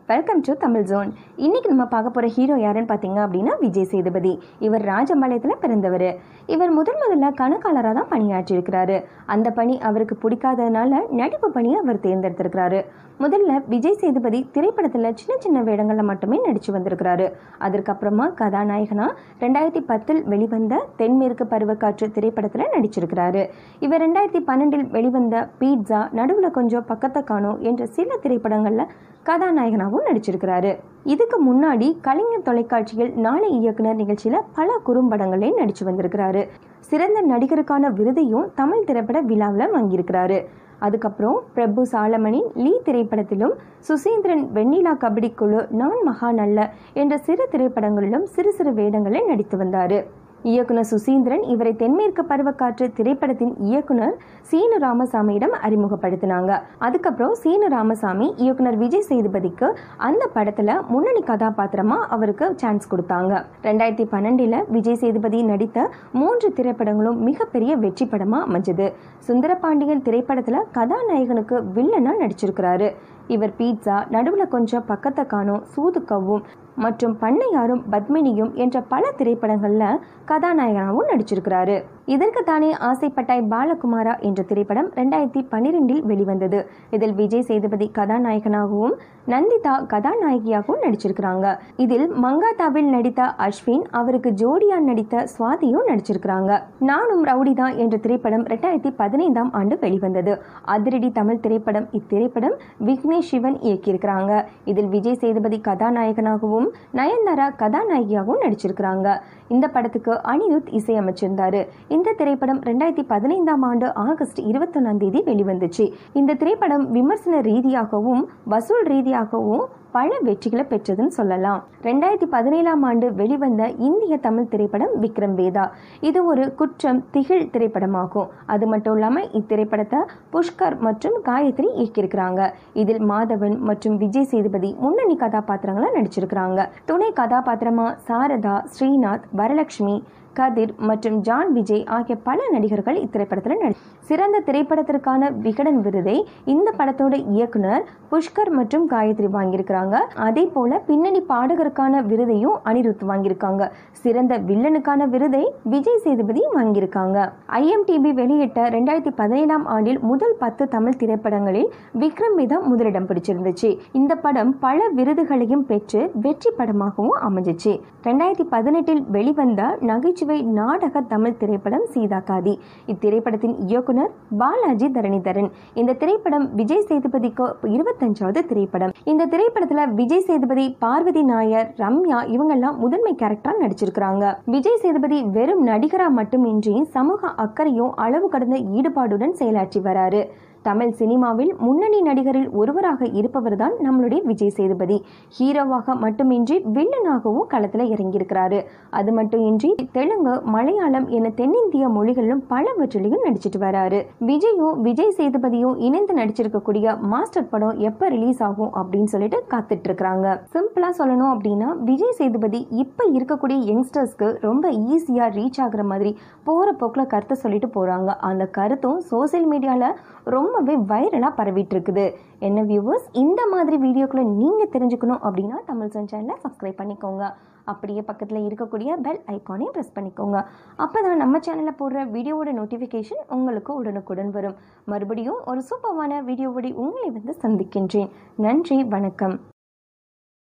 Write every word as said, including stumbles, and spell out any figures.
Welcome to Tamil zone. இன்னைக்கு நம்ம பார்க்க போகிற ஹீரோ யாருன்னு பார்த்தீங்க அப்படின்னா விஜய் சேதுபதி. இவர் ராஜபாளையத்தில் பிறந்தவர். இவர் முதன் முதல்ல கணக்காளராக தான் பணியாற்றியிருக்கிறாரு. அந்த பணி அவருக்கு பிடிக்காததுனால நடிப்பு பணியை அவர் தேர்ந்தெடுத்திருக்கிறாரு. முதல்ல விஜய் சேதுபதி திரைப்படத்தில் சின்ன சின்ன வேடங்களில் மட்டுமே நடித்து வந்திருக்கிறாரு. அதற்கப்புறமா கதாநாயகனா ரெண்டாயிரத்தி பத்தில் வெளிவந்த தென்மேற்கு பருவக்காற்று திரைப்படத்தில் நடிச்சிருக்கிறாரு. இவர் ரெண்டாயிரத்தி பன்னெண்டில் வெளிவந்த பீட்சா, நடுவில் கொஞ்சம் பக்கத்தை காணோம் என்ற சில திரைப்படங்களில் கதாநாயகனாகவும் நடிச்சிருக்கிறாரு. இதுக்கு முன்னாடி கலைஞர் தொலைக்காட்சியில் நாளை இயக்குனர் நிகழ்ச்சியில பல குறும்படங்களையும் நடிச்சு வந்திருக்கிறாரு. சிறந்த நடிகருக்கான விருதையும் தமிழ் திரைப்பட விழாவில் வாங்கியிருக்கிறாரு. அதுக்கப்புறம் பிரபு சாலமனின் லீ திரைப்படத்திலும், சுசீந்திரன் வெண்ணிலா கபடி குழு, நான் மகான் அல்ல என்ற சிறு திரைப்படங்களிலும் சிறு சிறு வேடங்களை நடித்து வந்தாரு. இயக்குனர் சுசீந்திரன் இவரை தென்மேற்கு பருவக்காற்று திரைப்படத்தின் இயக்குனர் சீனு ராமசாமியிடம் அறிமுகப்படுத்தினாங்க. அதுக்கப்புறம் சீனு ராமசாமி இயக்குனர் விஜய் சேதுபதிக்கு அந்த படத்துல முன்னணி கதாபாத்திரமா அவருக்கு சான்ஸ் கொடுத்தாங்க. ரெண்டாயிரத்தி பன்னெண்டுல விஜய் சேதுபதி நடித்த மூன்று திரைப்படங்களும் மிகப்பெரிய வெற்றி படமா அமைஞ்சது. சுந்தரபாண்டியன் திரைப்படத்துல கதாநாயகனுக்கு வில்லனா நடிச்சிருக்கிறாரு. இவர் பீட்சா, நடுவில் கொஞ்சம் பக்கத்தை காணோம், சூதுக்கவும் மற்றும் பண்ணையாரும் பத்மினியும் என்ற பல திரைப்படங்கள்ல கதாநாயகனாகவும் நடிச்சிருக்கிறாரு. இதற்கு தானே ஆசைப்பட்டாய் பாலகுமாரா என்ற திரைப்படம் ரெண்டாயிரத்தி பன்னிரெண்டில் வெளிவந்தது. இதில் விஜய் சேதுபதி கதாநாயகனாகவும் நந்திதா கதாநாயகியாகவும் நடிச்சிருக்கிறாங்க. இதில் மங்காத்தாவில் நடித்த அஸ்வின், அவருக்கு ஜோடியா நடித்த சுவாதியும் நடிச்சிருக்கிறாங்க. நானும் ரவுடிதான் என்ற திரைப்படம் ரெண்டாயிரத்தி பதினைந்தாம் ஆண்டு வெளிவந்தது. அதிரடி தமிழ் திரைப்படம். இத்திரைப்படம் விக்னேஷ் சிவன் இயக்கியிருக்கிறாங்க. இதில் விஜய் சேதுபதி கதாநாயகனாகவும் நயன்தாரா கதாநாயகியாகவும் நடிச்சிருக்கிறாங்க. இந்த படத்துக்கு அனிருத் இசையமைச்சிருந்தாரு. இந்த திரைப்படம் ரெண்டாயிரத்தி பதினைந்தாம் ஆண்டு ஆகஸ்ட் இருபத்தி ஒன்னாம் தேதி வெளிவந்துச்சு. இந்த திரைப்படம் விமர்சன ரீதியாகவும் வசூல் ரீதியாகவும் பல வெற்றிகளை பெற்றதுன்னு சொல்லலாம். ரெண்டாயிரத்தி பதினேழாம் ஆண்டு வெளிவந்த இந்திய தமிழ் திரைப்படம் விக்ரம் வேதா. இது ஒரு குற்றம் திகில் திரைப்படமாகும். அது மட்டும் இல்லாம இத்திரைப்படத்தை புஷ்கர் மற்றும் காயத்ரி இயக்கியிருக்கிறாங்க. இதில் மாதவன் மற்றும் விஜய் சேதுபதி முன்னணி கதாபாத்திரங்களா நடிச்சிருக்கிறாங்க. துணை கதாபாத்திரமா சாரதா, ஸ்ரீநாத், வரலட்சுமி, கதிர் மற்றும் ஜான் விஜய் ஆகிய பல நடிகர்கள் இத்திரைப்படத்தில் நடி சிறந்த திரைப்படத்திற்கான விகடன் விருதை இந்த படத்தோட இயக்குனர் புஷ்கர் மற்றும் காயத்ரி வாங்கியிருக்கிறாங்க. அதே போல பின்னணி பாடகருக்கான விருதையும் அனிருத் வாங்கியிருக்காங்க. சிறந்த வில்லனுக்கான விருதை விஜய் சேதுபதி வாங்கியிருக்காங்க. ஐஎம்டிபி வெளியிட்ட ரெண்டாயிரத்தி பதினேழாம் ஆண்டில் முதல் பத்து தமிழ் திரைப்படங்களில் விக்ரம் வேதா முதலிடம் பிடிச்சிருந்துச்சு. இந்த படம் பல விருதுகளையும் பெற்று வெற்றி படமாகவும் அமைஞ்சிச்சு. ரெண்டாயிரத்தி பதினெட்டில் வெளிவந்த நகைச்சுவை நாடக தமிழ் திரைப்படம் சீதா காதி. இத்திரைப்படத்தின் இயக்குனர் பாலாஜி தரணிதரன். இந்த திரைப்படம் விஜய் சேதுபதிக்கு இருபத்தஞ்சாவது திரைப்படம். இந்த திரைப்படத்துல விஜய் சேதுபதி, பார்வதி நாயர், ரம்யா இவங்கெல்லாம் முதன்மை கேரக்டரா நடிச்சிருக்கிறாங்க. விஜய் சேதுபதி வெறும் நடிகரா மட்டுமின்றி சமூக அக்கறையும் அளவு கடந்த ஈடுபாடுடன் செயலாற்றி வராரு. தமிழ் சினிமாவில் முன்னணி நடிகரில் ஒருவராக இருப்பவர் தான் நம்மளுடைய விஜய் சேதுபதி. ஹீரோவாக மட்டுமின்றி வில்லனாகவும் களத்தில் இறங்கியிருக்கிறாரு. அது மட்டும் இன்றி தெலுங்கு, மலையாளம் என தென்னிந்திய மொழிகளிலும் பலவற்றிலையும் நடிச்சிட்டு வராரு. விஜயும் விஜய் சேதுபதியும் இணைந்து நடிச்சிருக்கக்கூடிய மாஸ்டர் படம் எப்ப ரிலீஸ் ஆகும் அப்படின்னு சொல்லிட்டு காத்துட்டு இருக்காங்க. சிம்பிளா சொல்லணும் அப்படின்னா விஜய் சேதுபதி இப்ப இருக்கக்கூடிய யங்ஸ்டர்ஸ்க்கு ரொம்ப ஈஸியா ரீச் ஆகுற மாதிரி போற போக்குல கருத்தை சொல்லிட்டு போறாங்க. அந்த கருத்தும் சோசியல் மீடியால ரொம்பவே வைரலா பரவிட்டு இருக்குது. என்ன வியூவர்ஸ், இந்த மாதிரி வீடியோக்களை நீங்க தெரிஞ்சுக்கணும் அப்படின்னா தமிழ் ஜோன் சேனலை சப்ஸ்கிரைப் பண்ணிக்கோங்க. அப்படியே பக்கத்துல இருக்கக்கூடிய பெல் ஐக்கானையும் பிரஸ் பண்ணிக்கோங்க. அப்பதான் நம்ம சேனல்ல போடுற வீடியோவோட நோட்டிபிகேஷன் உங்களுக்கு உடனுக்குடன் வரும். மறுபடியும் ஒரு சூப்பரான வீடியோவோட உங்களை வந்து சந்திக்கின்றேன். நன்றி, வணக்கம்.